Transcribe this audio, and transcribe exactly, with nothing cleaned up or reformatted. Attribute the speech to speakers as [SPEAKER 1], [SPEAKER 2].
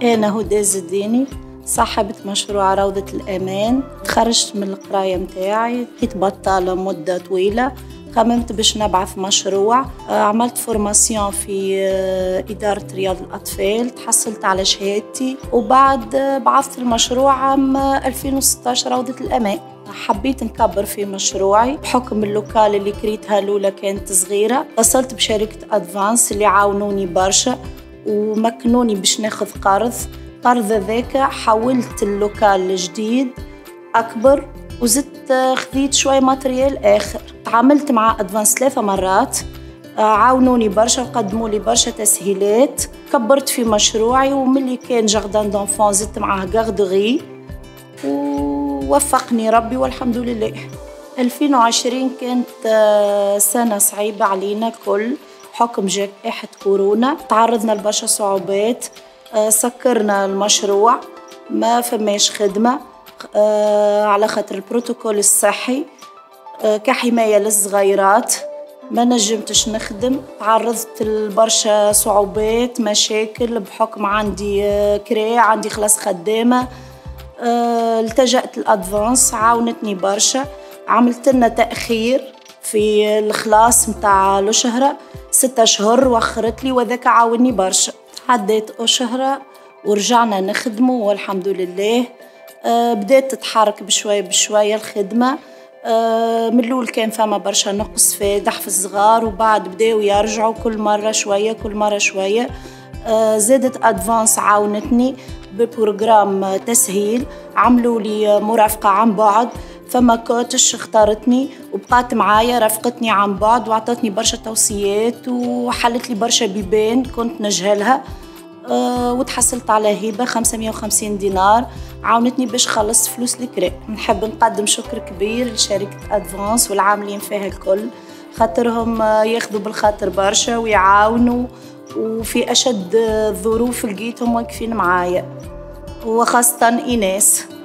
[SPEAKER 1] أنا هدى الزديني، صاحبة مشروع روضة الأمان. تخرجت من القراية متاعي، كنت بطالة مدة طويلة، خممت باش نبعث مشروع. عملت فورماسيون في إدارة رياض الأطفال، تحصلت على شهادتي، وبعد بعثت المشروع عام ألفين وستة عشر روضة الأمان. حبيت نكبر في مشروعي بحكم اللوكال اللي كريتها الأولى كانت صغيرة. اتصلت بشركة أدفانس اللي عاونوني برشا ومكنوني باش ناخذ قرض. قرض ذاك حولت اللوكال الجديد أكبر، وزدت خذيت شوية ماتريال آخر. تعاملت مع أدفانس ثلاثة مرات، عاونوني برشا وقدموا لي برشا تسهيلات. كبرت في مشروعي، وملي كان جاردان دونفون زدت معاه غاردوغي، ووفقني ربي والحمد لله. ألفين وعشرين كانت سنة صعيبة علينا كل حكم جائحة كورونا. تعرضنا لبرشا صعوبات، سكرنا المشروع، ما فماش خدمة على خاطر البروتوكول الصحي كحماية للصغيرات. ما نجمتش نخدم، تعرضت لبرشا صعوبات مشاكل بحكم عندي كرا، عندي خلاص خدامة. التجأت الأدفانس، عاونتني برشا، عملت لنا تأخير في الخلاص متاع الشهرة ستة شهور، وخرت لي وذاك عاوني برشا. عديت أشهرة ورجعنا نخدمه والحمد لله. أه بدأت تتحرك بشوية بشوية الخدمة. أه من الأول كان فما برشا نقص فادح في الصغار، وبعد بدأوا يرجعوا كل مرة شوية كل مرة شوية. أه زادت أدفانس عاونتني ببروغرام تسهيل، عملوا لي مرافقة عن بعد. فما كوتش اختارتني وبقات معايا، رافقتني عن بعد وعطتني برشا توصيات وحلت لي برشا بيبان كنت نجهلها. أه وتحصلت على هبة خمسمية وخمسين دينار، عاونتني باش خلصت فلوس الكرا. نحب نقدم شكر كبير لشركة أدفانس والعاملين فيها الكل، خاطرهم ياخذوا بالخاطر برشا ويعاونوا، وفي أشد الظروف لقيتهم واقفين معايا، وخاصة إيناس.